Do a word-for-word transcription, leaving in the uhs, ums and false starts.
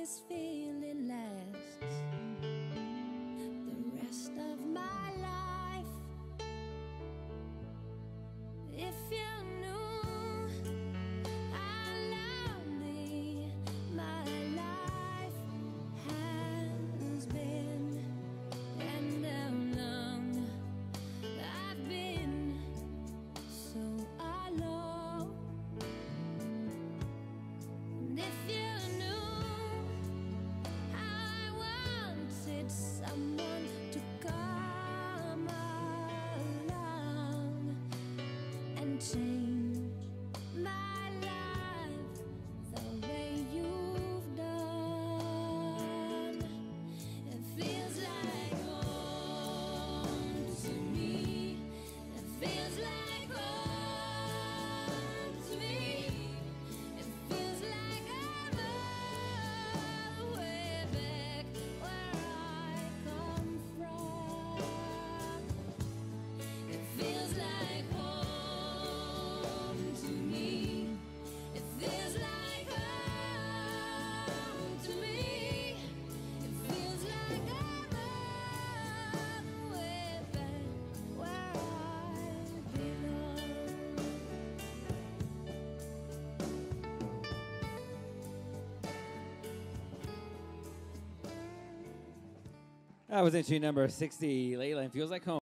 this feeling lasts the rest of my life. If you knew how lonely my life has been, and how long I've been so alone. And if you knew how I wanted someone to come along and change my life the way you've done. It feels like home to me. It feels like home to me. It feels like I'm all the way back where I come from. It feels like home to me. It feels like home to me. It feels like I'm all the way back where I belong. That was entry number sixty, Leyland Feels Like Home.